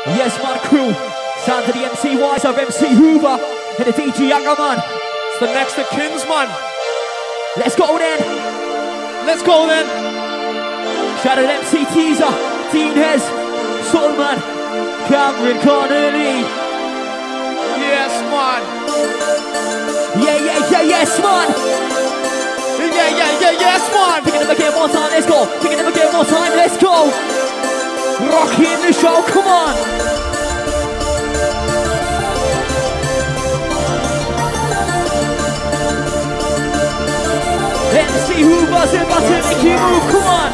Yes, man, crew. Sound to the MC Wise of MC Hoover and the DJ Younger, man. It's the next to Kingsman. Let's go then. Let's go then. Shout out MC Teaser, Dean Hez, Soulman, Cameron Connolly. Yes, man. Yes, man. Yes, man. Picking them again one time, let's go. Picking them again one time, let's go. Rocking the show, come on. MC Hoover's about to make you move, come on.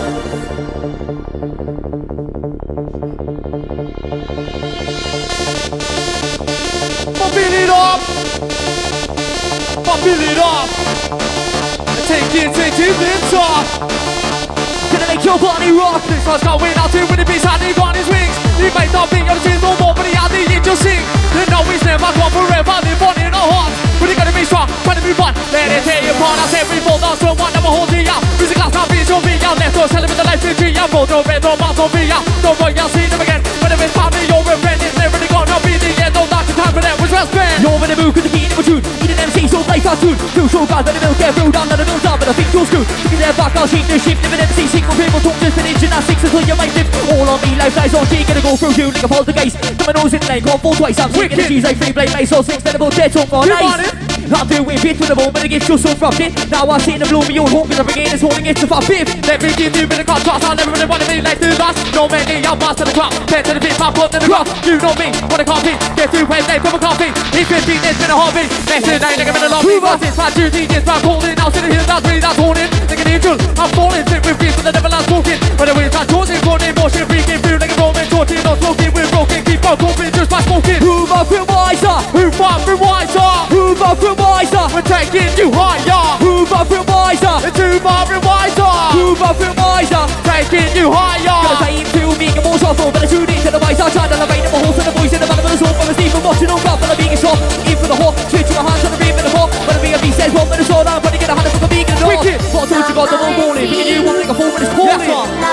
Pump it up. Pump it up. Take it off. Gonna make your body rock. This one's going out to when the beast had on his wings. He might not be able to see no more, but he had the angel sing. You know he's never gone forever, live on in our hearts. But he gotta be strong, trying to be fun. Let it tear you apart. I said we fall down to one, never hold you out. Music class can't be so big out. Let's go celebrate the life in tree. I'm rolled over, no mouth on me out. Don't worry, I'll see them again. When it's family, you're a friend. It's never gonna be the end. Don't knock the time for that was well spent. You're in the mood, cause the key in the tune. Eat an MC, so play fast tune. Two show guys, let the milk get through down, let the milk down. But I think you're screwed. Looking there back, I'll shake the ship. Living MC, single people talk just finish gymnastics until you make it. All on me, life flies on G. Gonna go through you like a poltergeist. Got my nose in the lane, call full twice. I'm taking the cheese like free blade, mace or six, then about dead, talk on ice. I'm doing bit with the moment, it gets just so rough it. Now I see the blow me own home, cause I'm again, it's holding it to far fifth. Let me give you a bit of contrast. I'll never really want to be like the last. No many, I'm master the crop. Head to the pit, pop up to the crop. You know me, what a coffee. Get through when they come a coffee. In 15, it's been a hobby. Next to the night, like I'm in a lobby. But it's my duty, it's my calling. Now to the hills, that's really, that's holding. Like an angel, I'm falling. Sit with peace, but the never last walking. But the wind's not causing, going in motion. Freaking through like a Roman torching. Not smoking, we're broken. Keep on coping just by smoking. Move up and wiser. Move up and wiser. Move up and wiser. We're taking you higher. Move up and wiser. Too far and wiser. Move up and wiser. Taking you higher. Gonna say it to me, get more softball. But I tune into the wiser. Try to elevate the horse and the voice in the bottom of the soul. From the steam from watching on crowd. But I'm being shot. In for the hawk. Switch to my hands on the beam in the hawk. But I'm being says one with the sword. I'm trying to get a hundred from the vegan dog. What told you got the ball balling? Picking you one like a 4 minutes calling.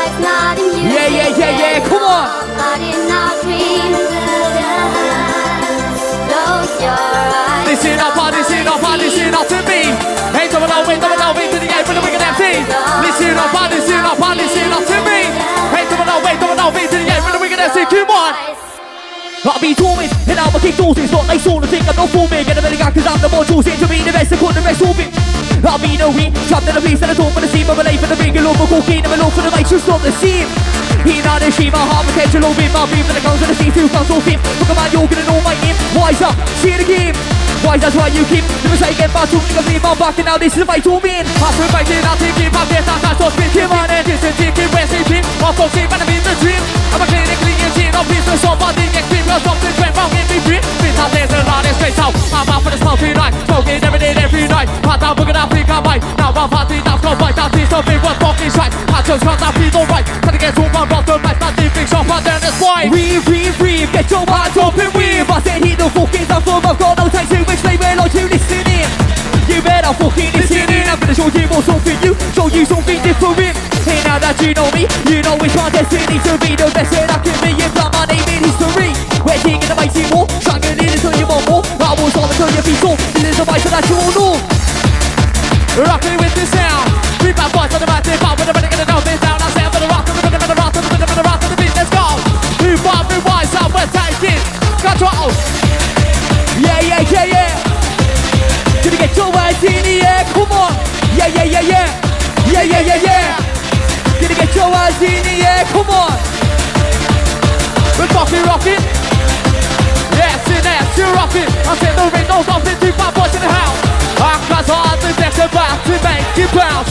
Yeah. Come on. But in our dreams, close your eyes. Listen up to me. Hey, double O, wait to the end with the wicked MC. Listen up to me. Hey, double O, wait to the end with the wicked MC. Come on. I'll be torment, and I'll kick doors. It's not like sort of thing. I'm not for me. Get a better guy, cause I'm the more choosing to be the best. I couldn't the rest of it. I'll be no weak, trapped in the beast and I talk for the scene. But I lay for the big and low for cocaine. And I look for the lights, just not the scene. He not a sheep, my heart potential over my beam. And the guns of the sea, 2 guns so fit. Look at man, you're gonna know my name. Wise up, see the game. Wise, that's why you keep. Never say again, but to me, leave my back. And now this is the fight to win. Pass me back in, I'll take it back. Yes, I'm not so spin. Come on, and this is chicken, where's the team? My folks ain't gonna be the dream. I'm a clinically in no peace with somebody experience something went wrong in me breathe. This out there's a lot of straight out. I'm out for the smoking night. Smoking every night. Hot down, we're gonna pick up bite. Now I'm party, that's no bite. That is the big one, fucking shite. I just can't not feel right. Trying to get to one rock the life. Not leaving shop, and then it's why. Breathe, get your hands up and weave. I said he the fucking stuff from I've got no time to explain where like you listening. You better fucking listen in. I'm gonna show you more something new. Show you something different. Hey, now that you know me, you know it's my destiny to be the best that I can be. If not my name in history. We're taking the mighty war. Struggling in until you want more. I will solve until you feel so. This is the mic that you all know. Rocking with the sound. We got boys on the right, they pop with the money, gonna know this down. I say I'm gonna rock, I'm gonna rock, I'm gonna rock to the beat. Let's go. Move on, rewind, so we're taking control. Yeah. Gonna get your hands in the air, come on. Yeah. Gonna get your hands in the air, come on. We're rocking. Yes, you're rocking. I said the ring knows nothing, 2 5 boys in the house. I got hard, the next about to make you bounce.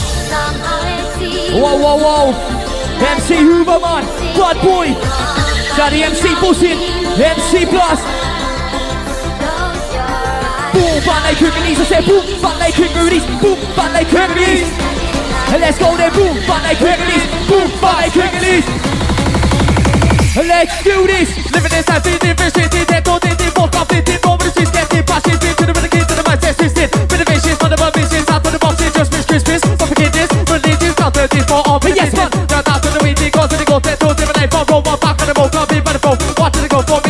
Whoa. MC Hoover, man. Bad boy. Daddy MC Buzzin. MC Plus. Boom, bad like Hercules. I said boom, bad like Hercules. Boom, bad like Hercules. And let's go there, boom, bad like Hercules. Boom, bad like Hercules. Let's do this. Living inside the different shit, they don't think they both off it. Over the streets, getting passion, to the kids, to the mindset, twisted. Bit of visions, for the visions, out to the box, just miss Christmas. Don't forget this, religious, counter this for all. Yes, man. Now, down to the weed, they go to the go, to different life, for Roma, back on the boat, come in by the phone. Watch it go for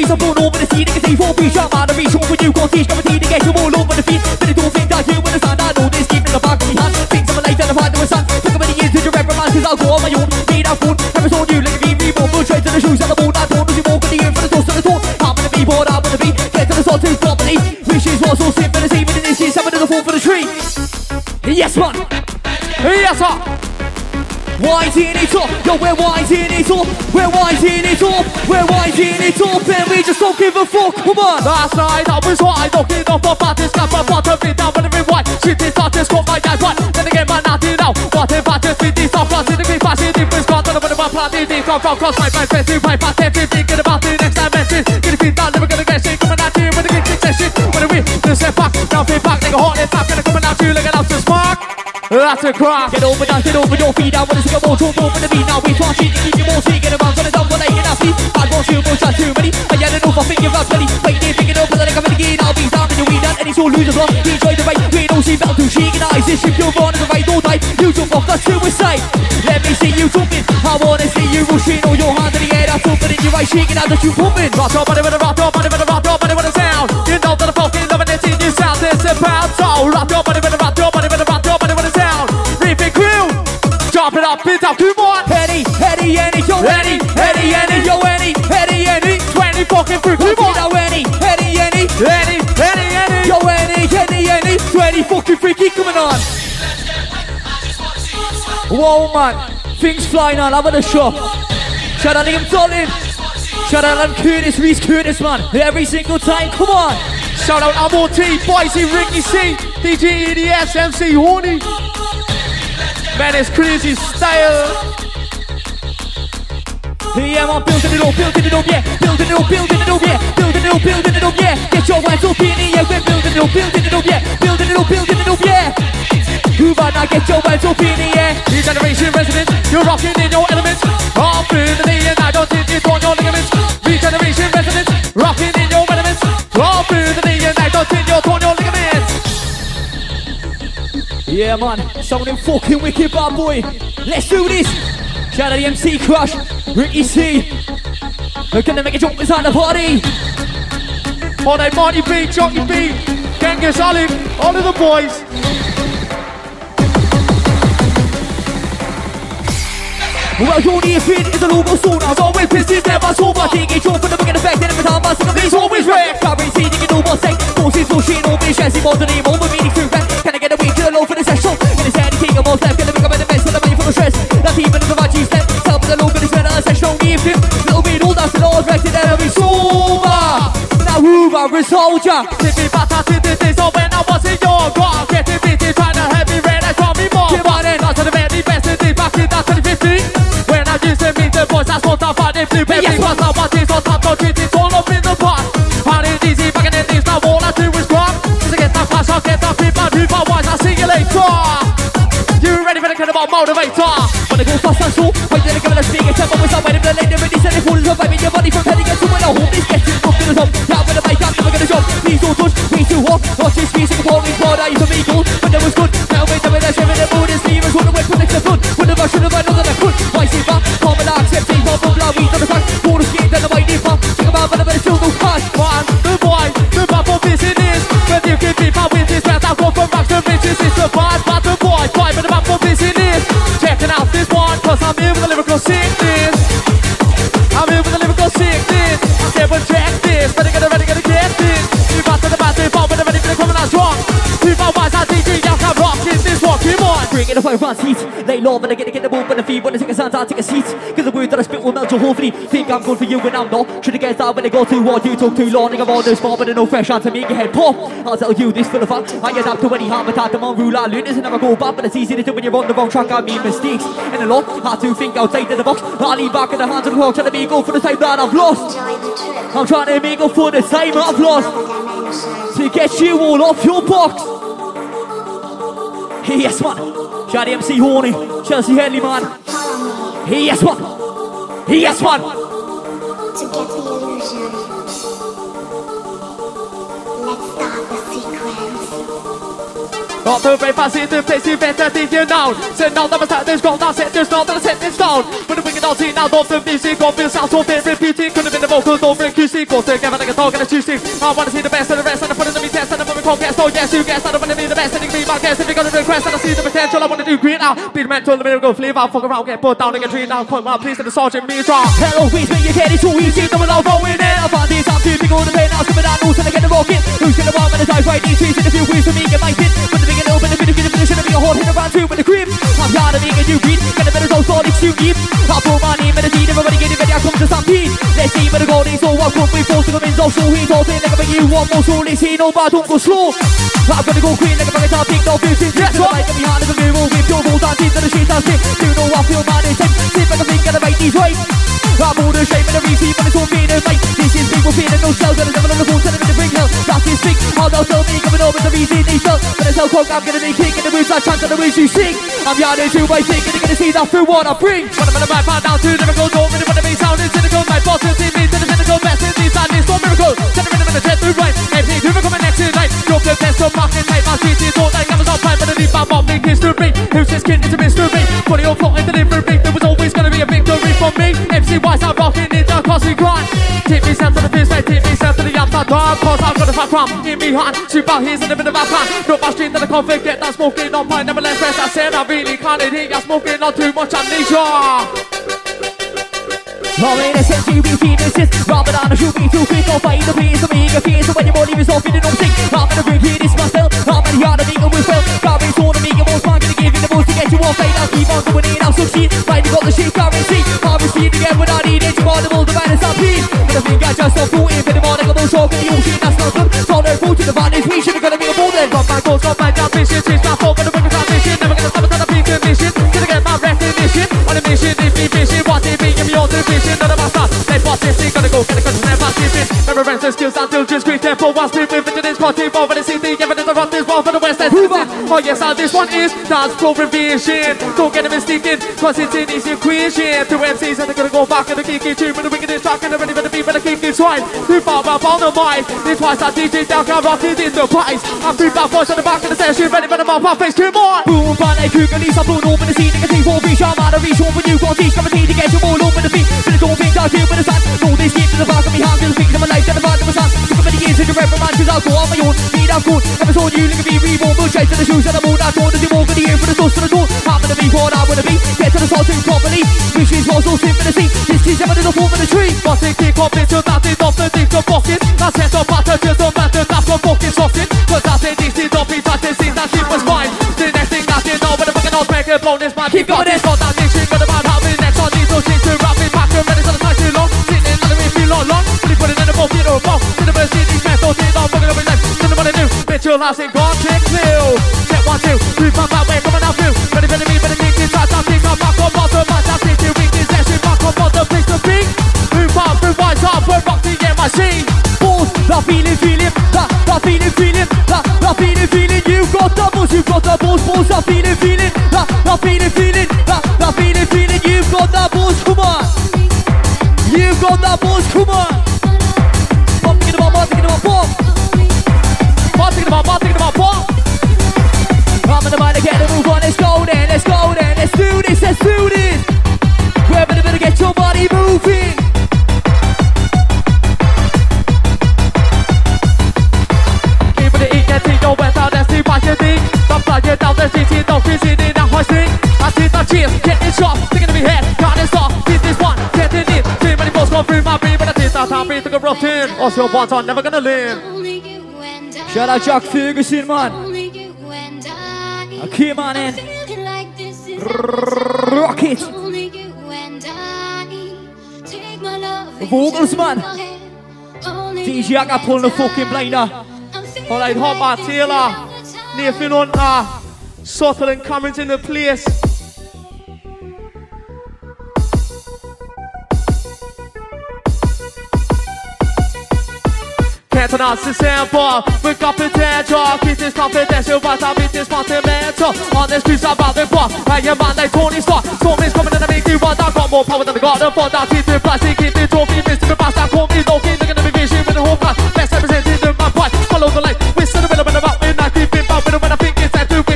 piece of bone over the sea. They can see 4 feet sharp out of reach. Over you can't teach, guarantee to get you all over the feet. But it don't think that you understand. I know this keep in the back of my hand. Things I'm late and I've had to a son. Took a many years to reprimand, cause I'll go on my own. Need that phone, never saw you. Let me be reborn. Full trade to the shoes and the bone. I told you walk in the air for the toast to the tone. I'm gonna be bored, I'm gonna be. Get to the salt to properly. Wishes was so simple as even in this year. Someone to the fall for the tree. Yes, man. Yes, sir. Winding it up, yo, we're winding it up, we're winding it up, we're winding it up, and we just don't give a fuck, come on. Last night I was wide, looking up for parties, got my bottom feet down, but every white. Shit is not just got my dad right, then again my natty now. What if I just beat these off, lost in the green fashion, different spot, don't know what about planting, they come from cross my mind, fancy, right past every thinking about the next dimension. Get your feet down, never gonna get shit, coming at you with a kick succession. When we just step back, now fit back, nigga, hot, it's back, gonna come at you, looking out to spark. That's a crack. Get over your feet down, when it's a more trouble for the beat. Now we try to keep you more shaking around, gonna dump what I can have. Bad boss, you boys are too many. I had enough, I think you're not ready. Wait, they pick it up, and then I come in again. I'll be down in your weed, and it's all losers, well. We enjoy the right, we don't see battle to shake and eyes. This ship you're on is the right, all night. You jump off, that's suicide. Let me see you jumping. I wanna see you rushing, all your hand in the air, that's open in your right, shaking out that you pumping. Rock up, money with a rock up, money with a rock up, money with a sound. You know that I'm fucking loving it in your sound, it's about so. Rock up, money with a rock up, money with a rock up, money with a sound. Reefing crew, jump it up, beat up, come on. Henny, yo, Henny, yo, Henny, 20 fucking free, come on. Now Henny, Yo, Henny, 20 fucking freaky coming on. Whoa, man, things flying on, having a shot. Shout out Liam Dolan, shout out Alan Curtis, Reese Curtis, man, every single time, come on. Shout out Amo T, Boise, Ricky C, DJ EDS, MC Horny. Man, it's crazy style. Yeah, I'm building it up, yeah. Building it up, yeah. Building it up, yeah. Get your hands up in the air, we're building it up, yeah. Building it up, yeah. Move on now, get your hands up in the air. New generation residents, you're rocking in your elements. All through the day and I don't think it's on your ligaments. Regeneration residents, rocking in your elements. All through the day and I don't think you're on your ligaments. Yeah, man, some of them fucking wicked bad boy. Let's do this. Shout out the MC Crush, Ricky C. We're gonna make a jump inside the party. On that Marty B, Jockey B, Genghis Ali, all of the boys. Well, your near fit is a logo soon. I was always pissed, never sober. Taking joke for the big effect, and every time I sing a bass, always wreck. Currency, you can do what's saying. Forces, no shit, no bitch, as he was the name, over meaning to rap. Can I get away to the low for the session? In his head, he take a more step, gonna become the best of the money for the stress. Not even if I step, tell me the low for the spread of the session, don't give him. Little bit all that's the Lord, rested, and I'll be sober. Now, Hoover, a soldier. Tippy bata, tippy this, so when I was in your car, getting beaten, trying to help me red, I call me more. Come on in. Not to the very best, it's back in that 2015. When I used to meet the boys, I smoked up on the flip. Every once I want this on top, don't treat it all up in the pot. How it easy, back in the days, now all I do is rock. Just to get that flash, I'll get that flip, and move my wise, I'll see you later. You ready for the kind of motivator? When I go fast and slow, why did I give it a speak? It's up always up, waiting for the lady, ready, set it full of vibing your body from heading into when I hold this, get you up to the top. Now with the mic, I'm never gonna jump. Please don't touch, way too hot. Watch this squeezing, falling, hard, I used to be cool, but that was good. Now wait a minute, sharing the mood, it's leaving, running away from the foot. Whenever I should have, I know that I could. Why see back, calm and accepting, pop and blow, weed on the track. Pour the skate, then I might need pop. Think about when I'm in the field, no cash. Man, the boy, the bad for business. When you can be my witness, man, I go from back to riches. It's the bad, but the boy, but the bad for business. Checking out this one, cause I'm here with a lyrical sickness. I'm here with a lyrical sickness. I said, well, check this, ready, gonna get this. You got to the bathroom, but when I'm ready, coming out drunk. Keep my wise, I DJ, y'all can rock this one, come on. Bring in the fire front seats. Lay low, but I get the move on the feet. When I take a sound, I take a seat. Cause the word that I spit will melt your whole fleet. Think I'm good for you when I'm not. Should have guessed out when I go too hard. You took too long. I'm on this far, but no fresh on to make your head pop. I'll tell you this for the fact. I adapt to any habitat. I'm on rule. I learn this and never go back. But it's easy to do when you're on the wrong track. I mean mistakes. And a lot. Hard to think outside of the box. I lean back in the hands of the clock. Trying to make go for the time that I've lost. I'm trying to make up for the time I've lost. To get you all off your box. Hey, yes, man. Shout out MC Horny, Chelsea Henley, man. Hey, yes, man. Hey, yes, man. To get the illusion, let's start the sequence. Off the brave, I see the place you better think you know. Said now that my start is gone, now said there's not that I set in stone. But the wicked all see now, off the music, off the sound so very repeating. Could have been the vocals over acoustic, go together like a dog and a two-stick. I wanna see the best of the rest, and I put it in me test, and I'm gonna call guest. Oh yes, you guess, I don't wanna be the best, and you can be my guest. If you're gonna request, and I see the potential, I wanna do great now. Be the mentor, the miracle, fleave out, fuck around, get put down, and get treated now. Point my please to the sergeant, me draw. Hello, please, make your candy too easy, double out, going in. I find these time to pick all the pain out, coming out, loose, and I get the rocket. Who's gonna want when I dive right, these trees in a few weeks for me, get my pin. Put the big and open, the finish, and be a hole, hit around two with the cream. I'm tired of being a new breed, get a better dose, all it's you need. I'll put my name in the feed, everybody get it ready, I come to stampede. Let's see where the goal is, so I come with force to come in, so he's all saying, like a you want more, so let's see, no, but don't go slow. I'm gonna go queen, like a bucket, I'll pick no 15. Yes, right, get behind the mirror, with your balls, I'm into the sheets, I'll stick. You know I feel my name, sit back and think, gotta make these right. I'm all the shape and the receive, but it's all being a fight. This is people feeling no shells, and the devil on the phone, telling me to bring hell. That's his thing, how they'll tell me, coming over the reason they felt. But it's how coke, I'm gonna be king, and the words I chant, and the words you sing. I'm yarding to my thing, and you're gonna see that through what I bring. When I'm in the mic, I'm down to lyrical, don't really wanna be sounding cynical. My boss is in me, to the cynical message, inside me, storm miracle. Send a minute, jet through right, MC, who will come in next tonight. Drop the best of market, type, my street is all like Amazon Prime, but I need my bombing history. Who's this kid, it's a mystery. Funny old plot and delivery, there was always gonna be a victory from me. MC Wise, I'm rocking it. Costly grind. Take me self to the fist, take me self to the upside down. Cause I've got a fat crumb in me hand. Shoot out here's in the middle of my plan. Drop my street to the conflict, get that smoking on my never let rest. I said I really can't eat, you're smoking not too much amnesia. Oh, in a sense, you be feeding this. Rather than a shoot me too quick, I'll fight the piece of me. A piece of when your body is off, you don't think. I'm gonna bring here this myself. I'm gonna yard a nigga with well. Carrying sword to make a most man, gonna give you the most to get you off. I'll keep on going in, I'll succeed. Finally got the shit, currency. I'll receive again when I need it. You are the world, the man is stampede. But I think I just don't fool in for the morning. I'm all talking to you, shit, that's not good. Told her food to the bodies, we should've gotta be a bull then. Got my goals, got my ambition. Change my fault, but I'm bringing transmission. Never gonna stop until I peak the mission. Gonna get my recognition. On a mission, if me vision, what they be, give me all the vision. None of my stuff. They bought this thing, gonna go get a country, never see it. Remembrance and skills until just great tempo. One spirit with vigilance, party for the city. Evidence of what this one for the west end. Oh yes, how this one is dance flow revision. Don't get it mistaken, cause it's an easy equation. Two MCs and they're gonna go back and the kiki tune. With the wickedest track and they're ready for the beat, but the king is right. Too far up on the mic. This twice I DJ down, can rock it in the price. I'm three black boys on the back of the session, ready for the mouth, my face, come on. Boom, fun like Cougar, Lisa, blown over the scene. Nigga, take for reach, I'm out of reach. When you got these, come and to get you all over the feet. But it's all things out here with the sun. Know this game to the back of me, hands to the feet of my life, to the back of my son. Took many years in the red man, cause I'll go on my own. Need I'm good, never told you, look at me, reborn. We'll chase to the shoes and the moon, I'm going to do over the air for the dust to the door. I'm gonna be what I wanna be, get to the salting properly. Wishes was so simple to see, this is ever in the form of the tree. But they kick off into that, they don't think of pocket. I set up at the just don't matter, that's what fucking socket. Cause I say this is don't be touched, this is that shit was fine. The next thing that you know, when the fucking old make it blown, this man keep going, it's not that thing, shit, got about how we next on these, no shit to wrap it, pack it, ready for the time too long. Sitting in the feel long, really put it in the bowl, you know, bowl. To the mercy, these men don't see, don't fucking up in life. To the money new, Mitchell House in God, take two. Check 1, 2, 3, 4, 5, wait, coming out through. Ready for the beat, but the kick is right, I'll kick up, back on bottom, I'll take you, weak, this action, back on bottom, place to be. Move up, move wise up, we're rock the machine. Balls, that feeling, that feeling, that feeling, you got the balls, you got the balls, that feeling, that feeling, you've got the balls, come on. You've got the balls, come on. Pop, think about pop. Pop, think about pop. I'm in the mind to get a move on, let's go then, let's do this. We're gonna get your body moving. Keep it in, get in your wet out, let's see what you think. Don't fly you down the street, don't visit in a high string. I see the cheers, get it sharp, thinking to me head, can't stop, hit this one, get it in. See many balls go through my brain, but I think that I'm breathing a routine. Also your bonds are never gonna live. Shout out Jack Ferguson, man. Okay, man, in. Rock it. Vocals, man. DJ Aga pulling the fucking blinder. Alright, Hot Taylor, Nathan Hunter, Subtle and Cameron's in the place. Can't announce the sample, we've got potential. Keep this confidential, but I'll beat this fundamental. On the streets about the bar, I am man like Tony Stark. Storming's coming and I make you want. I've got more power than the God of God. I'll keep the plastic, keep the trophy, Mr. Bastard, call me no king. Looking at the vision with the whole class. Best represented in my part. Follow the light, whistle the rhythm and about midnight. Keep it back with it when I think it's time to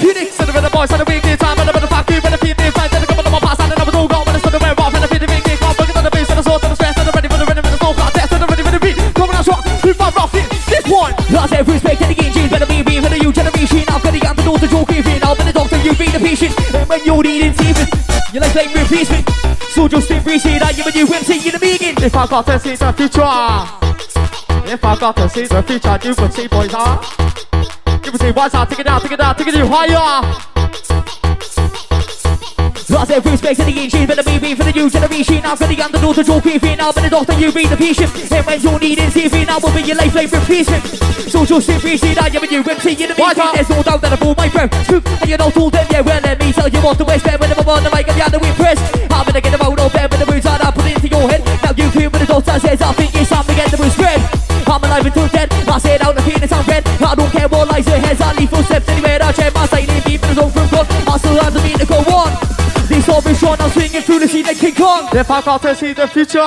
Unix. So the rhythm boys on the weekly time, and the fuck you, but the feet they fight, and the couple of my pass, and the two go, and the sort of wear off, and the feet they kick off, looking at the bass, and the sword, and the stress, and the ready for the rhythm, and the smoke, test, and the ready for the beat. Coming out strong, 3-5 rough in this one. Lost every respect to the engine, better be for the new generation. I'm gonna get the door to joke if you know, but the doctor, you be the patient. And when you're needing Stephen, you like playing replacement. So just appreciate that you when you MC in the beginning. If I got to see the future, if I got to see the future, you would see boys are. You would say what's up, take it down, take it down, take it higher. Lost every respect to the engine, better be for the new generation. I'm gonna get the door to joke if you know, but the doctor, you be the patient. And when you're needing Stephen, I will be your lifeline replacement. So just appreciate that you when you MC in the beginning. There's no doubt that I pull my breath. And you know told them, yeah, well, let me tell you what the West Bend when I'm on the mic, I'm the other way press. I'm gonna get them out of bed with the words that I put into your head. Now you feel when the doctor says, I think it's time to get the word spread. I'm alive until dead, I said out the pain and I'm red. I don't care what lies ahead, I leave footsteps anywhere I check my silent beat, but it's all from God. I still have the beat to go on. This all is Sean, I'm swinging through the scene like King Kong. If I got to see the future.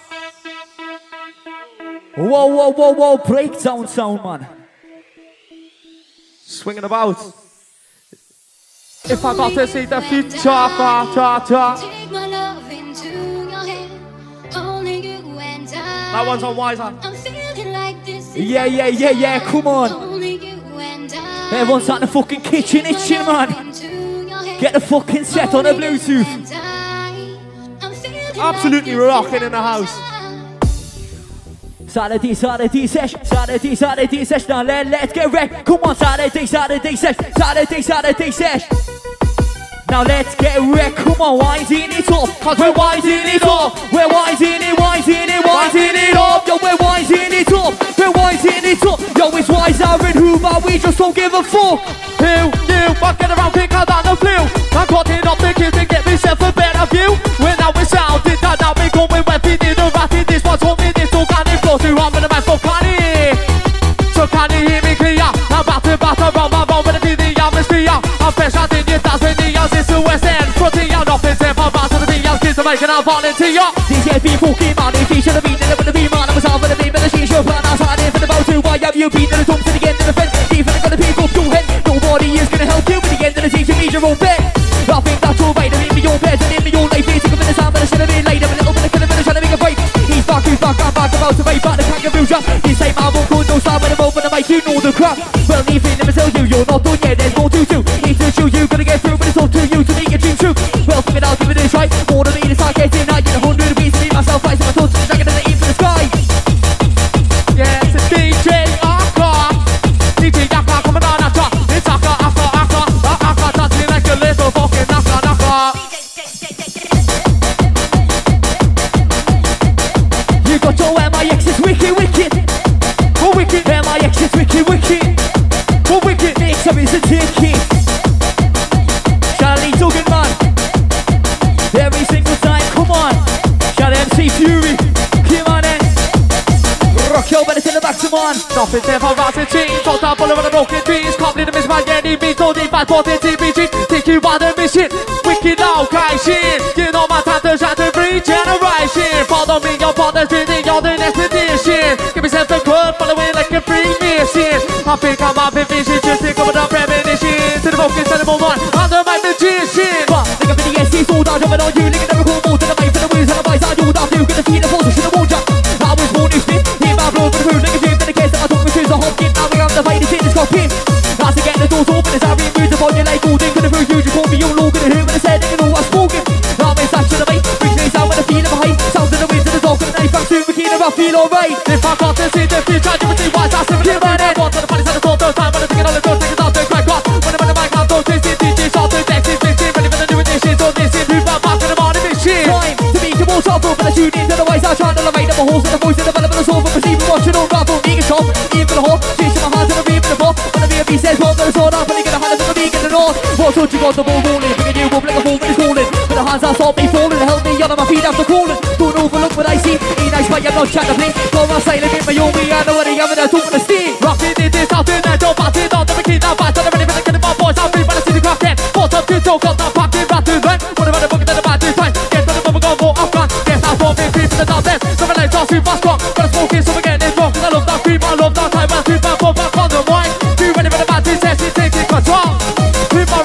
Whoa, whoa, whoa, whoa, breakdown sound, man. Swinging about. If I got to see the future, ta. Take my love into your hand. Only you and I. That one's on Wiser. I'm feeling like this. Yeah, come on. Only you and I. Everyone's at the fucking kitchen itching, man. Get the fucking set on the Bluetooth. Absolutely rocking in the house. Saturday sesh. Now let's get wrecked. Come on, Saturday sesh. Now let's get wrecked. Come on, winding it up. Cause we're winding it up. We're winding it up. Yo, we're winding it up. Yo, it's Wiser and Hoover. We just don't give a fuck. Who, you, fucking around, pick out on the flu. I'm cutting up the kids to get myself a better view. When I was sounding, now we going wet, we did a ratty. This was what we did, so can it flow through on with the man, so can it? So can you hear me clear? I'm about to batter on my phone with the atmosphere. I'm fresh out in your dance with the young, it's the West End. Fronting out nothing, step on back to the young kids to make it out volunteer. These guys be fucking man, if he should have been in it with the B-man. I was out for the beat, but the she's your plan. I started for the bow too. Why have you been to the top to the end of the fence? Even if the people do head, nobody is gonna help you. At the end of the day, you need your own bet. I think that's alright, and in your bed, and in your life, it's a bit of time, but I should have been later. A little bit of killing, but I'm trying to make a fight. He's back, I'm back, about to fight, but the kangaroo jump. This ain't my one code, no style, when I'm over the mic, you know the crap. Well, even if I tell you, you're not done yet, there's more to do. Need to show you, gotta get through, but it's up to you to make your dream true. Well, fuck it, I'll give it a try. More than me, it's like getting out, get 100 beats to me, myself, I see my thoughts, I'm gonna aim for the sky. Yeah, it's a DJ Akka. DJ Akka coming on at top. It's Akka, dancing like a little fucking Akka. You got your MIX, it's wicked. We're wicked. MIX, it's wicked. We're wicked. Mix up is a ticket. Charlie Duggan, man. Every single time, come on. Shout out MC Fury. Come on then. Rock your better to the back, come on. Nothing's ever right to change. Talked up all over the broken trees. Can't believe the miss my any beat. Told me by 40 TBG. Think you want the mission. Wicked out, guy shit. You know my time to shine to regeneration. Follow me, your partner's building on the next edition. Give yourself a code, follow it like a free mission. I think I'm up in vision. Just think of a premonition. To the focus, to the moment. I'm the my magician. But think of the SC sold out, jumping on you. Linking the record more to the mic for the wheels and the vice. I do that, you gonna see the position of water. I was born to spin. Hear my blow for the food, like a dream to the case. I took me through the whole kit. Now we have the fight, it's in this cockpit. As I get the doors open, as I read music on you like golden. Gonna prove you, just call me, you'll look at the who, and I said, you know what's spoken. I'm in touch with the mic, brings me sound with a feeling behind. Sounds in the wind, to the dark, and the knife, I'm soon bikini, I feel alright. If I got to see the future, you would see why I'm simply running. One to the funny side of the time, when I'm thinking all the good things out there, crack on. When I'm in the mic, I'm those things, DJ, shot the next, ready for the new edition. So this is move my back in the morning, this shit. Time to be the most awful, but I tune into the wise. I try to elevate up a horse and a voice and develop a soul. But perceiving watching all raffle, being a shop, even for the horse. Chasing my hands and a reap in the ball. When the B.O.B. says, well, there's all up, and you get a hand of the beak in the north. What's what you got the ball rolling? Bringing you up like a ball when it's calling. But the hands are stop me falling, help me on my feet after crawling. Don't overlook what I see. Ain't nice, but I'm not trying to play. Go on silent in my own way, I know what I am, and I'm talking to steam. Rocking it is out in the door, batting on the bikini, now fight on the ready for the kind of my boys. I'm free by the city craft head. Put up to talk up, now pocket, rat to run. What about the book that the bad is time? Get on the bubble, go more upfront. Guess I won't be free for the darkness. So my legs are super strong. But I'm smoking, so we're getting it wrong. I love that creep, I love that time. I creep back, fall back on the wine. Be ready for the bad test, it's taking control. Creep my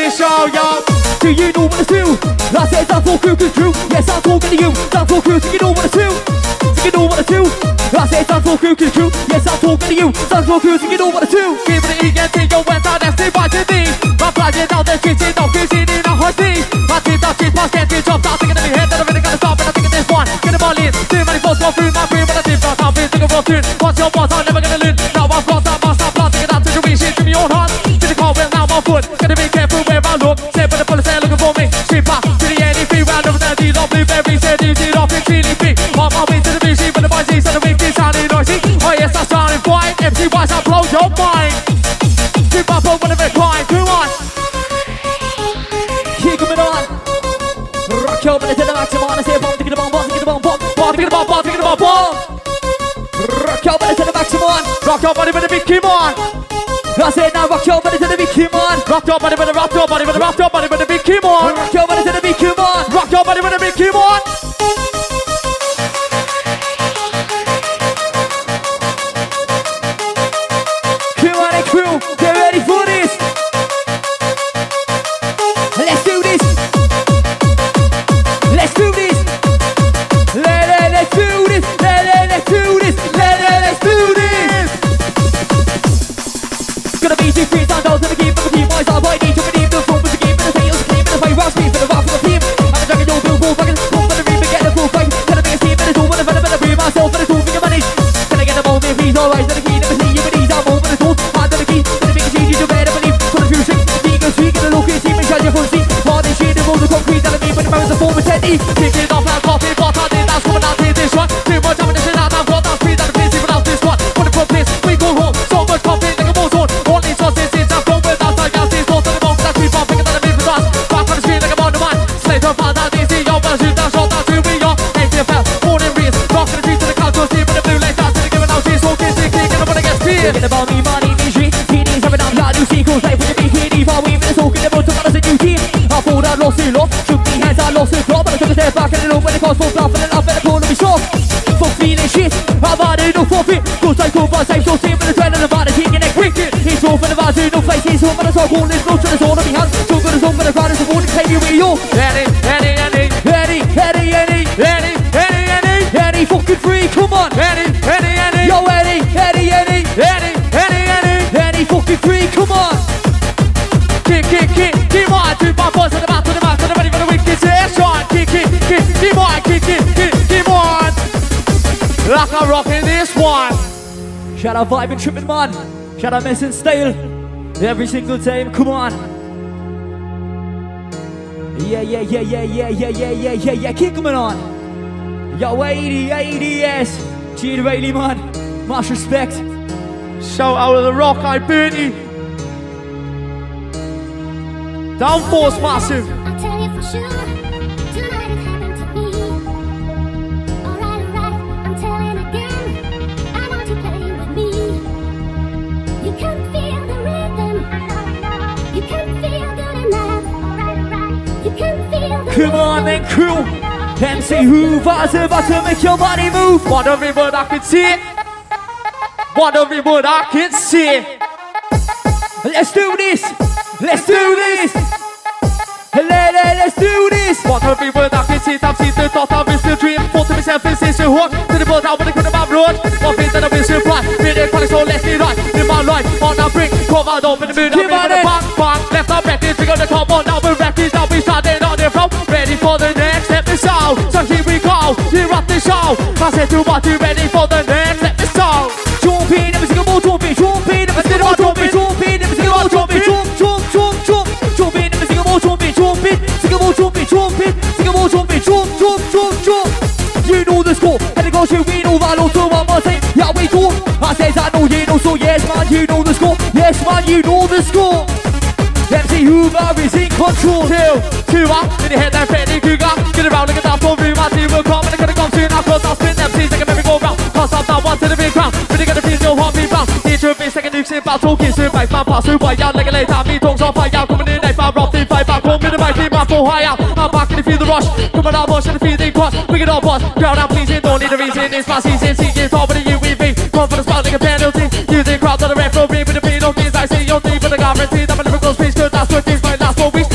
this show, yo. Do you know what to do? I said dance for crew, cause crew. Yes, I'm talking to you. Dance for crew, so you know what to do. So you know what to do. I said dance for crew, cause crew. Yes, I'm talking to you. Dance for crew, so you know what to do. Give it the ENT, yo, when I dance, they watch me. I'm flying down the streets, you know, crazy, in a horsey. I keep the streets, past can't drop down, thinking of me head, that I'm really gonna stop, and I think of this one. Get them all in. Too many folks go through my brain, but I think I'm thinking of rough tune. What's your boss? I'm never gonna learn. Now I've crossed that must stop planting it out to the situation to me own heart. To the car, well, now my foot. Gotta be careful where I look. Say, but the police are looking for me. Street pop to the NEP, round over the D's, all blueberries, said you did off in feeling free. On my way to the machine, but the boys see, so the wicked sounding noisy. Oh, yes, I'm sounding fine. MC Wise, I'll blow your mind. Street pop, but whatever kind, come on. Keep coming on. Rock your body to the maximum. I say bomb, take it bomb, bomb, take it bomb, bomb. Bomb, take it bomb, bomb, take it bomb, bomb. Rock your body to the maximum. Rock your body with the big keep on. I said now rock your body to the big keep on. Rock your body with the rock your body with the rock your body with the big keep on. Rock your body to the big keep on. Rock your body with the big keep on. Come on, and crew, get ready for this. Let's do this. Let's do this. Let's do this. Let's do this. Let's do this. Gonna be two, three times out to the keep of the team. Boys are waiting to believe the phone was a game. And the sales clean, and the fight round speed for the rock for the team. I'm a dragon, you'll build, fucking home for the reap and get the full fight. Gonna be a team, and it's all for the better breathe myself for the tool for your money. Gonna get the ball, if he's alright, then the key, never see you, but he's out over the tool. Hand on the key, gonna make a change, you better believe. For the future, the eagles sweet, gonna look at team and charge your full seat. Party shit, the rolls of concrete, and the beat, but the mountains are forward 10 E. Kick it off and coffee, but I did that's coming out here this one. Too much ammunition out, I've got that speed and the pace, even out this one. For the front place, we go home. So much coffee, like a war zone. Only trust is it's I'm going without I got this thought to the moment that we bump, bigger than the people us. Back on the street like I'm on the man. Slater, found out easy, yo, well, shoot down, shot down, two, we are. ATFL, born in Reese. Rockin' the street to the council, steam in the blue light, down to the giving out, she's so kissy, kicking up when I get speed. Thinking about me, money, me, street. TD's having out, yeah, new sequels, like with the big KD. Far we been talking about to us a new team. I thought I'd lost it, lost. Shook me hands, I lost it, drop. But I took a step back and it looked when it cost for bluff. And then up and the corner, we soft. For feeling shit, I've had it, no forfeit. Go cycle, but I'm so safe, but the trend of the body, taking it quick. He's off in the body, no face, he's home, but it's all cool, there's no trying to zone of me hands. So good as home, but the crowd is supporting, take you where you. Eddie, fucking free, come on. Eddie. Yo, Eddie, fucking free, come on. Keep on, keep my boys on the back, to the back, to the ready for the wicked session. Keep on. Like I'm rocking this one. Shout out Vibe and Trippin' Man. Shout out Mess and Stale. Every single time, come on. Yeah. Keep coming on. Yo, 80, yes. G to Rayleigh, man. Much respect. Shout out to the rock, I Bernie. Downforce massive. I'll tell you for sure, tonight it happened to me. Alright, I'm telling again. I want you to play with me. You can feel the rhythm. You can feel good enough. Alright. You can feel the Come on then, crew. MC Hoover's about to make your body move. One of me, but I can see it. One of me, but I can see it. Let's do this. Let's do this. Let's do this. One of me, but I can see it. I've seen the thought of it's the dream. Thought to myself, this is your hook. To the boat, I wanna go to my road. One thing that I wish you fly. Really funny, so let's be right. In my life, on a brick. Come out, open the moon. I'm in the bang. Left our records, we gonna come on. Now we're records, now we started on the front. Ready for the next episode. So here we go. Here up the show. I said to what you ready for the next episode. Jump in, every single ball, jump in, jump in, every single ball, jump in, jump in, every single ball, jump in, jump in, every single ball, jump in, jump in, single ball, jump in, single ball, jump in, jump. You know the score, and it goes through, we know that also one more time. Yeah, we do. I says I know you know, so yes, man, you know the score. Yes, man, you know the score. MC Hoover is in control. Two up, in the head and Freddy Krueger. Get around like a dance for room, my team will come. And I'm gonna come soon, of course I'll spin MCs like a merry-go-round. Cause I'm down one to the big ground. Really gonna feel no heart beat round. Nature of me, second nukes in battle. Kiss him, back, man, pass through, white out like a late time. Me tongues on fire, coming in, knife, I'm robbed in, fight back home. With the mic, team, I'm full high out. I'm back and you feel the rush. Coming out, push and the feeling cross. We get all boss, ground out, pleasing, don't need a reason. It's my season, singing, top of the UEV. Confidence, spot like a penalty. Using crowds on the referee with the penalties. I see your team, but I guarantee that my lyrical speech could last 20 my last 4 weeks.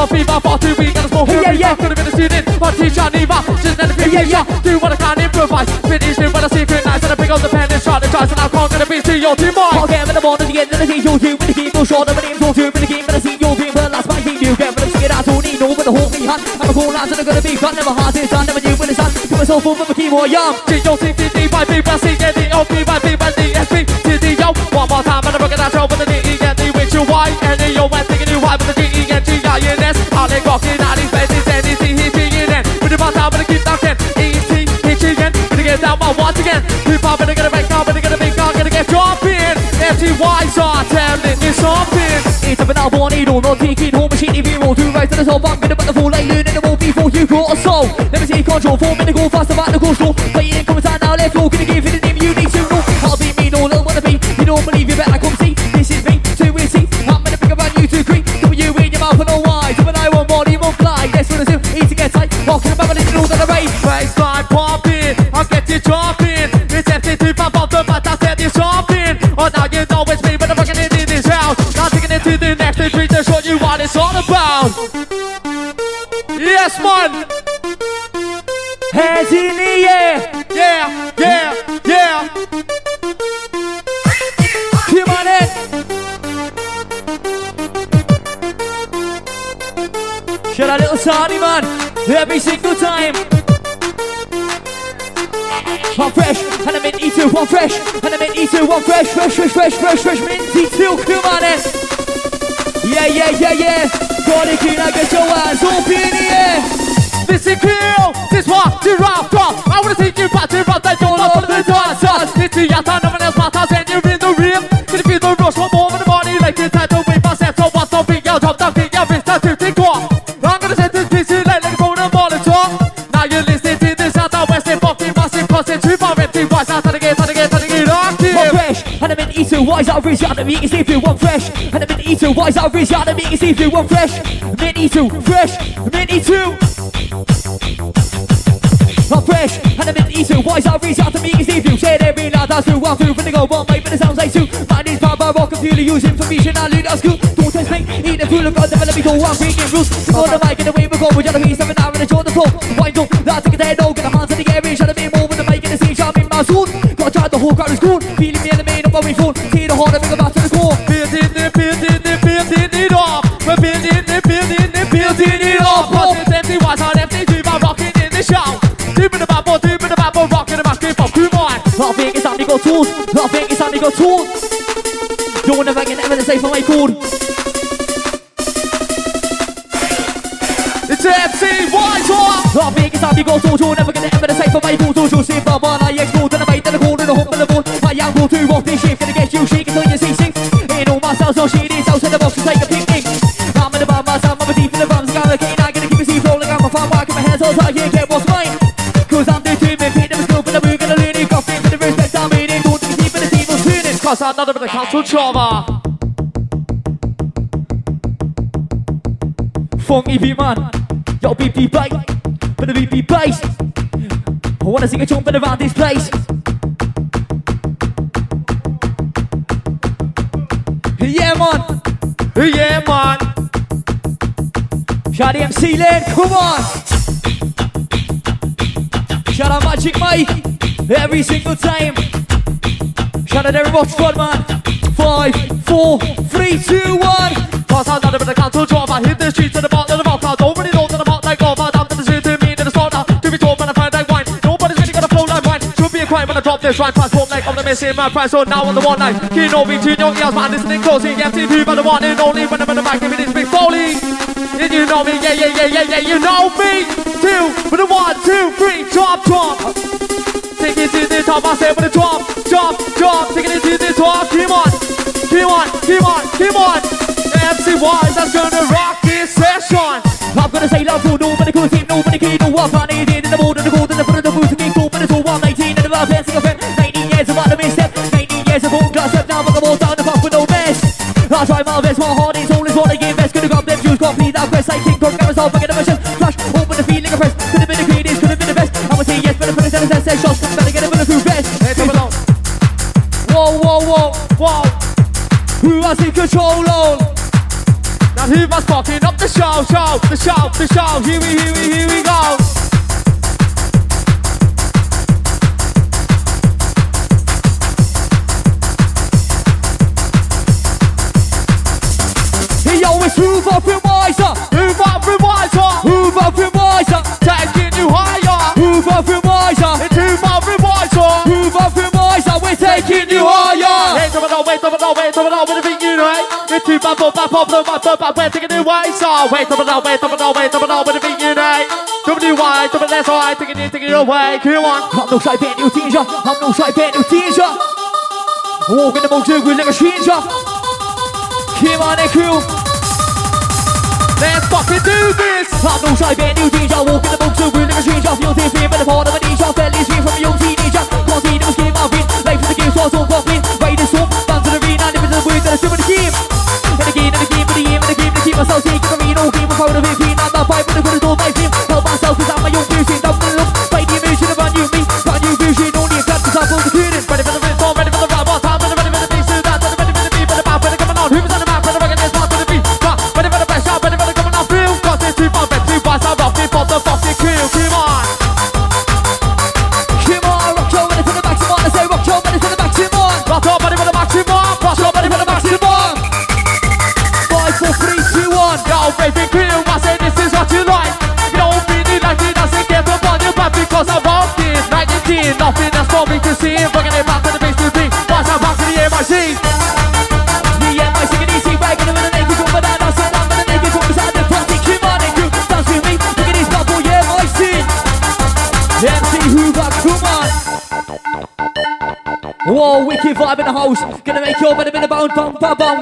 the fever, far too weak, and a small Yeah, yeah. could have been a student, but teacher, neither. Just let it be, yeah. Do what I can, improvise. Finish it when I secret nights, and I pick up the pen and try to try, and I'm gonna be to your team, boy. I'll get in the morning to get in the team, you'll do with the keep, no short of an aim, don't do with the game, but I see your team, but last my team, you get, but I'm scared, I don't need no, but the whole me hunt. I'm a cool answer, I'm gonna be fun, never hard, it's done, never knew when it's done. To myself, over the key, more young. G-O-C-D-D by B by C, N-D, O-P by B by D, S-P, T-D-O. One more time, and I'm looking at you with the D-E-N-D, with your Y, N-D-O, and thinking you Y with the D-E-N-G-I-N-S. I'll let walking out his face, it's N-D-C-H-E-N-N. With the ball time, but I keep knocking, E-T-H-E-N. Gonna get down my once again. Hip-hop, and they're gonna make up, and they're gonna make up, gonna get jumping. F-T-Y's are telling me something. It's up and out, born idle, not taking home machine, if you roll to rise to the top, I'm gonna put the full lane, learning the wall before you go a soul. Let me take control, 4 minutes, go fast, about to go slow. Play it in, come inside now, let's go, gonna give it a name, you need to know. I'll be me, no, don't wanna be, you don't believe you better come see. This is me, 2 is C, I'm gonna pick up on you to agree. Do you in your mouth and no why, do I want body, won't fly. That's what I do, easy get tight, walking about, but it's all that I raise. Baseline popping, I'll get you jumping. It's FT2 pop off the butt, I said you're jumping. Oh, now you know it's me, but I'm fucking in this house. Now taking it to the next degree to show you what it's all about. Yes, man. Hands in the air. Yeah, yeah, yeah. Come on in. Shout out little Sardi, man. Every single time. One fresh, and I'm in E2, one fresh, and I'm in E2, one fresh, fresh, minty too, come on in. Yeah, yeah, yeah, yeah. Body clean, I get your hands up in the air. This is cool, this one, to rock, drop. I wanna see you back to rock that you're up on the dancers. It's the yacht, no one else matters, and you're in the rim. Gonna feel the rush, one more in the body, like it's time to wait my set. So what's the big, I'll drop that thing, I'll miss that 2 1. I'm gonna set this piece in like a phone and monitor. Now you're listening to this out the west, and fucking massive crossing to my empty voice. I'm trying to get active. One fresh, and I'm in E2, why is that rich out of me? It's E2, one fresh, and I'm in E2, why is that rich out of me? It's E2, one fresh, I'm in E2, fresh, I'm in E2. I'm fresh, and I'm in E2, why is that rich out of me? It's E2, say it every night, that's through, one through, when they go one way, but it sounds like two. Mine is powered by rock, computer, use information, I lead us good. Don't test me, eat the food, look out, never let me go, I'm bringing rules. On the mic, and away we go, we're gonna be 7 hours, and enjoy the flow. Wind up, that's take a dead dog, get the hands in the air, trying to be more with the mic, and the stage, I'm in my zone. Gotta try the whole crowd is cool, feeling me in the main of my phone. See the heart, and bring it back to the core. Building it up. We're building it up. But it's empty, what's on empty, do my rocking in the show. Doing the bubble, rocking the basketball, come on. Nothing is only got tools, nothing is only got tools. Don't ever get ever to say for my code. It's MC1 Tour. Nothing is only got tools, don't ever get ever to say for my code. Social save the one, I explode, and I bite, and I call, and I hope, and I vote. My young go to walk this shift, gonna get you shaking till you see six. Ain't no myself, so shit is out in the box to take a picnic. I'm in the bum, myself, I'm a deep in the bums, got a cane, I'm gonna keep it seat rolling, I'm a farm, walking my hands all tight, yeah, get what's mine. Cause I'm determined, paint them a scope, and I'm gonna learn it, got faith for the respect I'm in it, don't keep the tables turning. Cause I'm not about the cultural trauma. Funky beat, man. Yo, beat bass, but the beat bass. I wanna sing a jumping around this place. Yeah, man. Yeah, man. Shout out MC Lane, come on. Shout out Magic Mike, every single time. Shout out every watch fun, man. 5, 4, 3, 2, 1. Cause I'm not about the cultural trauma. Hit the streets and the bottom of the mouth. I don't really know that I'm out like all my down to the street to me to the store now. To be told when I find like wine. Nobody's really gonna flow like wine. Should be a crime when I drop this rhyme. Transform like I'm the missing my price. So now on the one night. Kino between your ears, man. Listening closely. MC2 by the one and only. When I'm in the mic, giving this big foley. And you know me, yeah, you know me. 2, with a 1, 2, 3, drop. Take it to the top, I say with a drop. Take it to the top, come on. MC-wise, I'm gonna rock this session. I'm gonna say love for nobody could keep nobody can know what I need in the mood and the gold and the front of the booth to keep open until 119 and about dancing a friend. 19 years of out of misstep, 19 years of home class step. Now I'm gonna walk down the path with no mess. I'll try my best, my heart is always what I give best. Gonna grab them shoes, complete that quest. Like King Kong, grab myself, back in the mission. Flash, open the feeling of press. Could have been the greatest, could have been the best. I'ma say yes, better put it down and say shots. Better get a bulletproof vest. Hey, come along. Whoa. Who has in control on? And who was fucking up the show, the show. Here we go. He always move up and wiser, Move up and wiser, move up and wiser, taking you higher. move up and wiser, It's move up and wiser. move up and wiser. We're taking you higher. Wait up and on, wait up and on, wait up and on, with the big unit. It's too bad, we're taking it away. So wait up and on, wait up and on, wait up and on, with the big unit. WY, double that's alright, taking it away. Come on. I'm no shy bad new teacher, I'm no shy bad new teacher. Walk in the motor with like a stranger. Come on, crew. Let's fucking do this. I'm no shy bad new teacher, walk in the motor with like a stranger. Feel this fear, but the part of a teacher, fairly straight from a young teenager. Can't see them scheme, I've been late for the game, so I don't walk in. Right this home, down to the arena, and if it's the words that I still in the game. And again, and again, for the aim, and again, to keep myself safe. For me, no game, I'm proud of it, I'm not fight, but I'm gonna do my team. Help myself, cause I'm my own music, down to the look. Fight the emotion of a new me, brand new vision, only a cut, cause I'm on the curtain. Ready for the rinse, ready for the rap, all time, ready for the beat, so that, ready for the beat, for the bop, ready coming on. Who's on the map, ready for the dance, ready for the beat, ready for the best shot, ready for the coming on, feel. Cause it's too far, bet too fast, I'm rocking for the fucking kill, come on. Come on, rock your money for the maximum, I say rock your money for the maximum. Rock your body for the maximum, rock your body for the maximum. 5, 4, 3, 2, 1. Yo, baby, kill, I say this is what you like. You don't really like it, doesn't get up on your back because I'm rocking. 19, nothing else for me to see. Bringing it back to the base to be. Watch out back to the MIC. The MIC and easy wagon with a naked woman and I said I'm gonna naked woman beside the party. Come on and you dance with me. Look at this bubble, yeah, MIC. MC Hoover, come on. Whoa, wicked vibe in the house. Gonna make your bed a bit of bounce, bum, bum, bum.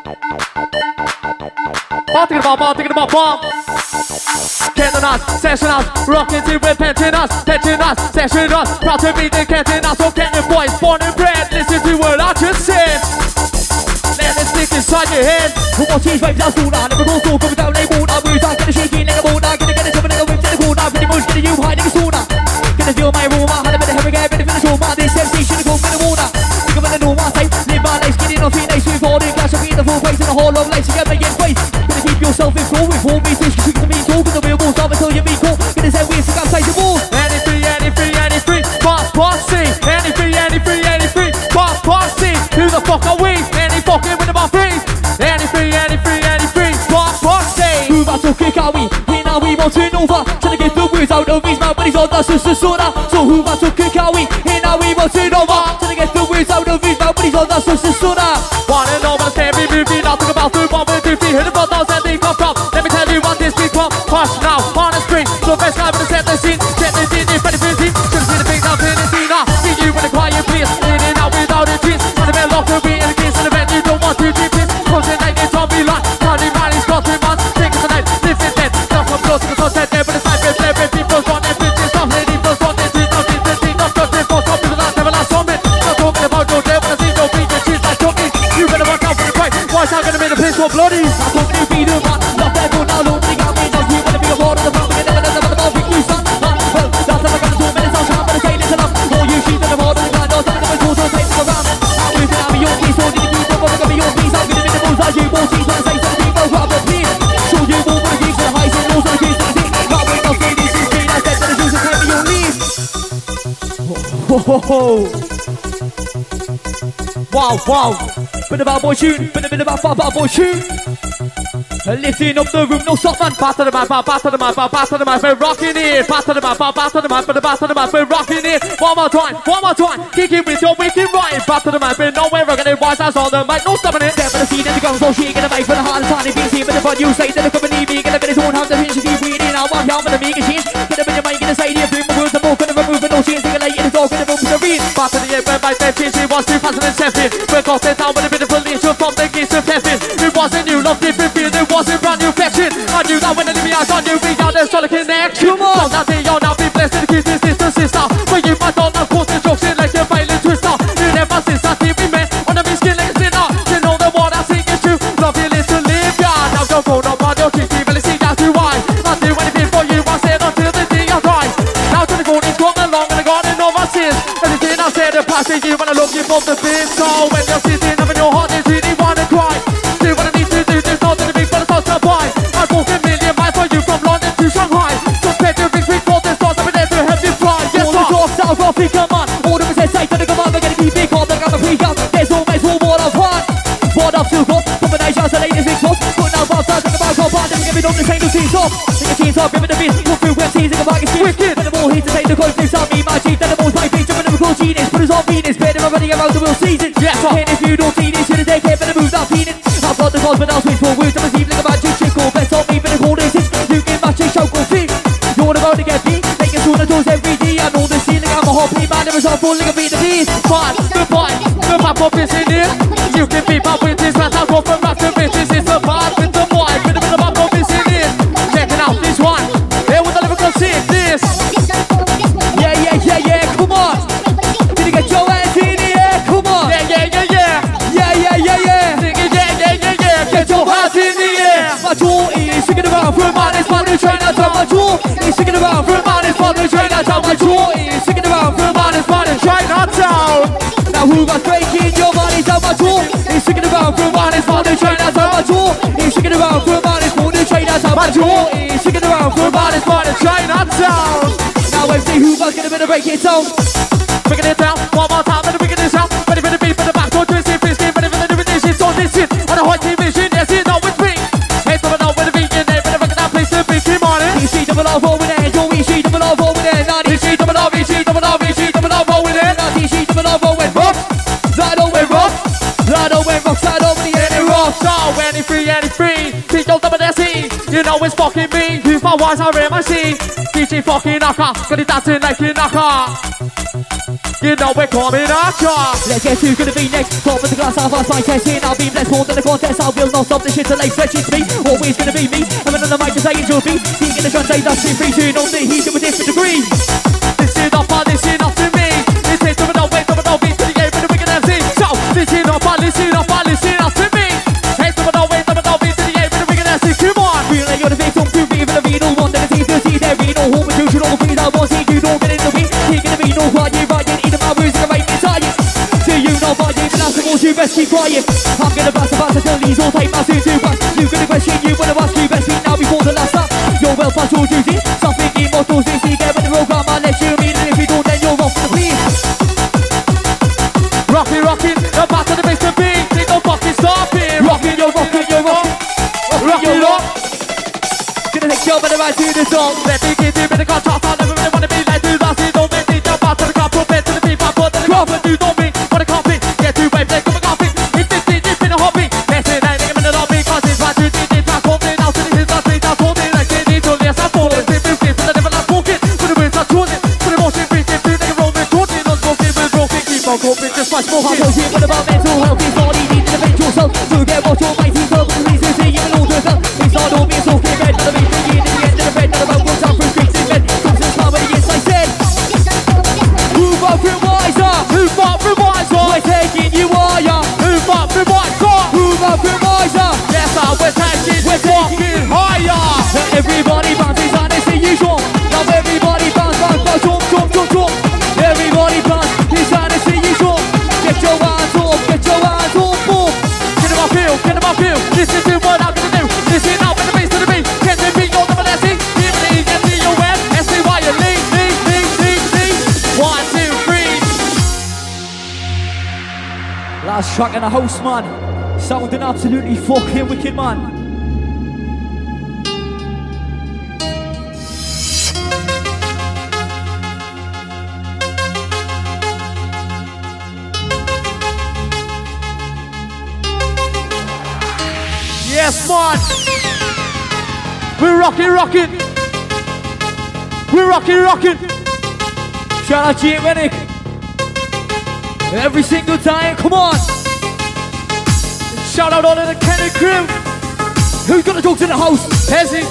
Thinking about bomb. Canting us, session us, rocking till we're penting us, session us. Proud to be the canting us, so can your boys born and bred. Listen to what I just said. Let it stick inside your head. Who wants cheese vibes out soon? Never go so coming down like moon. I'm gonna shaking like a moon. I'm gonna get it, jumping like a whip to the cool. I'm pretty much getting you hiding sooner. Gonna feel my room, I had a bit of heavy guy, ready for the show. Man, this MC should've gone for the water. Think I'm gonna know my type, live my life, skinny, not feel nice. We've all in class, I'll be in the full place in the whole of life. So get my get face. Gonna keep yourself in flow with home beats, you can be talking the real balls up until you meet cool. Gonna say we're sick outside the wall. Any free, boss C. Any free, boss C. Who the fuck are we? Any fucking with the bar free. Any free, boss C. Move out so quick are we? Here now we won't turn over. Trying to get the words out of his mouth, but he's on the sorta. So who out so quick are we? Here now we won't turn over. Trying to get the words out of his mouth, but he's on the sorta. Wanna know what's every movie, nothing about the 1, 2, 3, hit the buttons and they come from. Let me tell you what this beat from. Hush now, on the spring. So best guy with the set the scene. Set the scene, if anything, should've seen the things up in the scene. See you in a quiet place, in and out without a twist. On the bed, lock the way in the case of the bed, you don't want to deep in. Close the night, it's on me line. Counting money's got 3 months. Take it tonight, live it dead. Now come close to the sunset, there with the side, there's every people's one and 50 stuff. Lady first one, and 3, not this, the thing, not got this, for some people that never last from it. Not talking about no day, when I see no beat, the cheese like chocolate. You better watch out for the fight. Watch out, gonna make the place more bloody. I'm hoping you be the man. Love that go now, don't think I'm in. Now you wanna be a part of the family, never be you, son. Well, that's never gonna 2 minutes, I'm gonna say this enough. All you sheep in the water, the ground, I'm gonna go to the place around. I'm with it, I'm your piece, so did you keep up, I'm gonna be your piece. I'm gonna be the bullseye, you won't see, so I say something, go grab the please. Show you all what it is, the highs and lows, and the keys to the thing. Not wait, I'll say this is clean, I said that the juice is heavy, you'll leave. Ho, ho, ho. Wow. Bit of bad boy tune, bit of bad boy tune. Lifting up the room, no stop man. Back to the mic, we're rocking it. Back to the mic, we're rocking it. One more time. Kick it with your wicked right. Back to the mic, we're nowhere rocking it. Wise ass on the mic, no stopping it. Step on the scene and the guns all shaking the mic for the hard and tiny beats. Even if you say that the company be gonna be the tone, have the pinch to keep reading. I want down with the mega change. Get up in your mic, get a side here, bring my words, I'm all gonna remove no change. Take a light in the dog, gonna move to read. Back to the air, where my dead fish, it was 2007. We're crossing town with a bit of police from the gates of heaven. It wasn't new, love different feel, it wasn't brand new fashion. I knew that when the enemy eyes on you, we got a solid connection. Come on! From that day on, I'll be blessed and kiss this sister. When you might on the course and jokes in like a violent twister. You never since that team we met on the skin like a sinner. You know the what I sing is true. Love you, live to live, yeah. Now don't go no on your kick, really see that too wide. I'll do anything for you, I said until the day I die. Now to the corners, come along and the garden of our sins. Everything I said, the past you wanna look you from the bin. So when you're sitting up in your heart, it's really wanna cry. Do what I need to do, there's nothing to be but it's not love to go. Combination of the latest mix was. Putting out bombs, take a bar, go bar, never give me no the same, no teams off. Take a teams off, give it a beat, put through web teasing a bag of skin. Wicked, but the more heat to take the conflicts on me, my cheek, then the most my feature, but the record genius, put us on Venus, better than running around the world season. Yes, and if you don't see this, you're the day, better move that penis. I've got the cause, but I'll switch for words, I'm a team like a magic trick, or best on me, but the call this is, you can match it, shout, go feet. You're about to get me, making through the doors every day, I know the ceiling, I'm a hoppy man, never saw full like a beat the beat. Fun, the point, the map of this in here. You can be my witness, but I'll go from back to bitches. It's a vibe with the boy, with the map of this in here. Checking out this one, here with the lyrical sickness. Yeah, yeah, yeah, yeah, come on. Did you get your hands in the air? Come on. Yeah, yeah, yeah, yeah. Yeah, yeah, yeah, yeah. Sing it, yeah, yeah, yeah, yeah. Get your hands in the air. My jaw is sticking around for a man, it's fun to train out of my jaw. It's sticking around for a man, it's fun to train out of my jaw. It's sticking around for a man, it's fun to train out of. Now who was breaking your money's out my jaw? It's sticking around for a man, it's fun to train out of my jaw. It's sticking around for a man, it's fun to train out of my jaw. It's sticking around for a man, it's fun to train out of. Now let's see who was gonna break it down. Breaking it down, one more time, and breaking this out. Ready for the beat, for the back, don't twist it, fist it, ready for the new edition, so this shit. On a hot TV vision, yes, you know it's me. Hey, someone know where the beat in there, but I that place to be, keep on it. EC double R over there, Joe EC double R over there, not EC double R, EC double R, EC double R over there, not EC double R over there, rock. Zado went rock, Zado went rock, Zado over the end rock. So, any free, think don't double SE. You know it's fucking me, if I was a MIC. DJ fucking knocker, got it dancing like a knocker. You know we're coming at ya. Let's guess who's gonna be next. Top of the glass, half our spine testing. I'll be blessed more than the contest. I will not stop the shit till they stretch it to me. Always gonna be me. I'm another mic to say it should be. King in the gun, say that's 3 2 on the heat of a different degree. This is not fun, this is not to me. This is double beat to the game with the wicked MC. So, this is not fun, this is not fun, this is not to me. Hey, double beat to the game with the wicked MC. Come on. Feel like you're the victim to be even a renal one. Then it's easy to see there be no home with you. Should all be that one. See you don't get in the beat. King in the beat, no quiet, right. My music right inside it. Do you know my name? And that's the most you best keep quiet. I'm gonna pass until these all take my suit to pass. You gonna question you wanna ask you best speak now before the last stop. You're well past your duty. Something immortal since you get with the program. I'll let you mean, and if you don't then you're off the beat. Rockin', the back of the bass to beat. Ain't no fucking stopping. Rockin', you're rockin', you're rockin'. Rockin', rock. Gonna take your better right to the song. Let me get in the car top. I never really wanna be like this. I see don't make me jump out to the car. Propel to the beat. I put the car. But you don't mean what a copy. Get to wave, like a copy. It's been a hobby. That's it, I think I'm in the lobby. Cause it's right to the track. Holding out to the hits. I think I'm holding like they need to. Yes, I'm falling. It's been fit. And I never like walking. Put the wheels, I'm choosing. Put the motion, breathe. It's been like a roman. Talking, not smoking, but broken. Keep on coping. Just much more. I'm talking about mental health. It's all you need to defend yourself. Forget what your mighty self. Please do see you and all the stuff. It's not all me, it's all red. None of me thinking in the end of the red. None about what's up through streets in bed. Comes to the smile when he gets like said. Move up from wiser. Move up from wiser. We're taking you higher. Move up from wiser. Move up from wiser. Yes, we're taking walking higher. Everybody bounces on it's the usual. Now everybody bounce, bounce, bounce, jump, jump, jump, jump. Everybody bounce, it's on it's the usual. Get your hands up, get your hands up, boom. Get them up here, listen to what I'm gonna do. Listen up in the bass to the beat. Get the beat, go double S-E. Give me the S-E-O-N, S-E-Y-L-E, D. 1, 2, 3. Last track in the house, man. Sounding absolutely fucking wicked, man. Yes, man. We're rocking. We're rocking. Shout out to you, Rennick. Every single time, come on. Shout out all of the Kenny crew. Who's got the dogs in the house? Hezzy.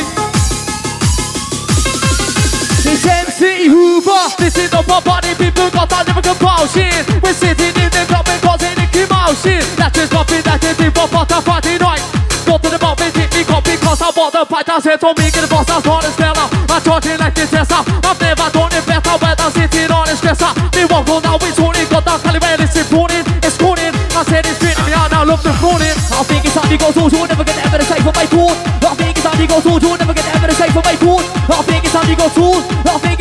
This MC Hoover. This is the pop party, people got a different compulsion. We're sitting in the club and causing a commotion. That's just nothing that can be for a party night. Go to the moment, hit me copy, cause I bought the pipe. I said to me, get the boss, I'm on the stellar. I'm talking like this, yes, I've never done it better when I'm sitting on the stressor. They won't go now, it's only got that caliber, it's important, it's cooling. I said it's fitting me out, now look the morning. I think it's time to go to, never get ever to say for my food. I think it's time to go to, never get ever to say for my food. I think it's time to go to,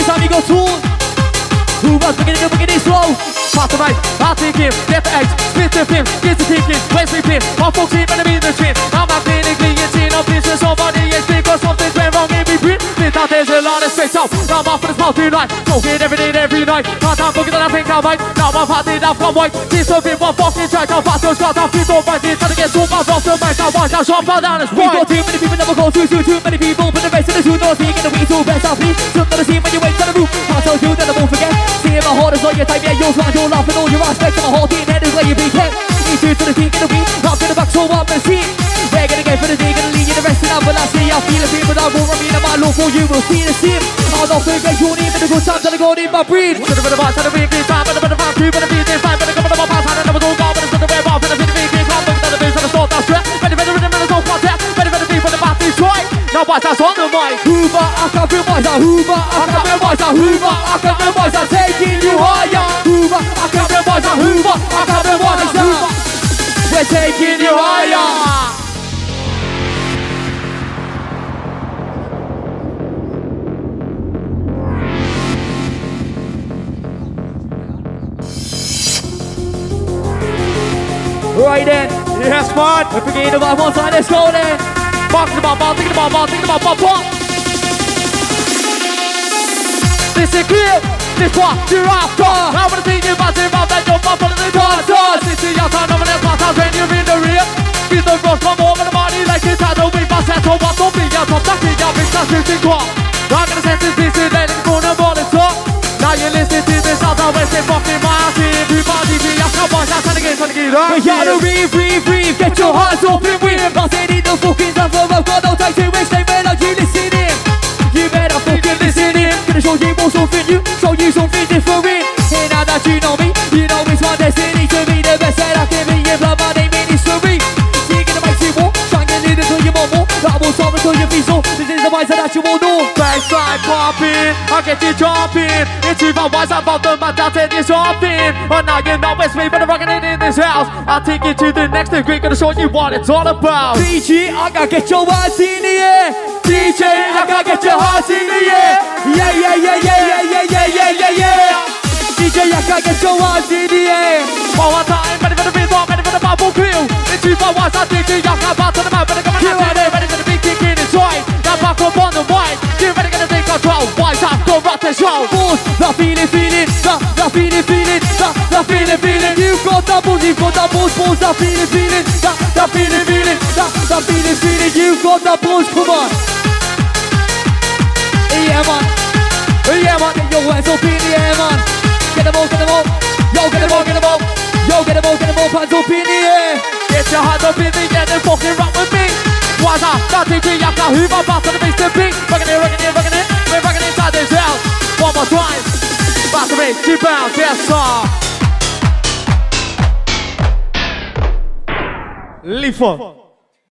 Who was beginning to begin slow? Pass the right, I'll take him, get the eggs, split the film, get the ticket, where's the pin? My folks keep on the chin. I'm not clinically in no business, somebody is because something's went wrong in me. Without there's a lot of space out. Now I'm off for this party night. Smoking every day, every night. Can't have looking that I think I might. Now I'm partying up, come white. This will be one fucking track. I'll pass those guys, I'll keep on my teeth. Trying to get so much off the mic. Now watch, I'll shop down the We got too many people, never go through too many people. But the rest of the two don't speak in the week, so best I'll please. Some of the scene when you wait on the roof. I'll tell you that I won't forget. Seeing my heart is on your time, yeah, you're trying to laugh and all your aspects of my whole team. Head is where you be kept. Each two to the peak in the week. Up to the back, so I'm the scene. We're gonna get for the day, gonna lead you the rest of that. Well, I see, I feel the pain, but I won't remain in my look for you. Will see the same. I'll not forget your name in the good times, and I go in my breed. To the bit of us, and the big time, and the bit of us, two, but the beat is fine, but the government of my past, and the double goal, but it's the way off, and the big game, come back to the base, and the salt, that's straight. Ready, so contact, ready, for the back, Detroit. Now watch us on the mic. Hoover, I can feel myself. Hoover, I can feel myself. Hoover, I can feel myself. Taking you higher. Hoover, I can feel myself. Hoover, I can feel myself. We're taking you higher. Right then, Yes, man. we're beginning the vibe one side, let's go then. Box the ball, think about ball, think about ball. This is clear. This what you're after. Now when I think about it, about that, you're my the dancers. This is your time, I'm gonna pass out when you're in the rear. Feel the rush come over the body like it's out of way. My set on what don't be out of that thing, I'll be touching what. I'm gonna set this piece in the corner, ball and talk. Now you listen to this out of West, fucking my team. Everybody be a cowboy, that's how to get right. We gotta breathe, get your hearts open with. I say need no fucking time for I've got no time to waste, they better you listen in. You better fucking listen in. Gonna show you more something new, show you something different. And now that you know me, you know it's my destiny to be the best that I can be. And blood my name in history. Taking the mic to more, trying to lead it till you want more. I will solve it till you feel so. This is the voice that you will know. Backside popping, I get you jumping. It's even wise about the man that said you're jumping. But now you know it's me, but I'm rocking it in this house. I'll take you to the next degree, gonna show you what it's all about. DJ, I gotta get your hands in the air. DJ, I gotta get your hands in the air. Yeah, yeah, yeah, yeah, yeah, yeah, yeah, yeah, yeah, yeah. DJ, I gotta get your hands in the air. One more time, ready for the beat, ready for the bubble crew. It's even wise, I think you got back to the man, but I'm ready for the big kick in his right. Now back up on the right, get ready, gonna take control. Wise up, go rock the show. Balls, the feeling, the feeling. You've got doubles, balls, the feeling, the feeling. You've got the balls, come on. Yeah, man. Get your hands up in the air, man. Get them all. Yo, get them all. Hands up in the air. Get your hands up in the air and fucking rock with me. Wise up, that DJ, I got Hoover, back to the base to beat. Rockin' it. We're rockin' inside this house. One more time. Back to me, 2 pounds, yes, sir. Leaf on.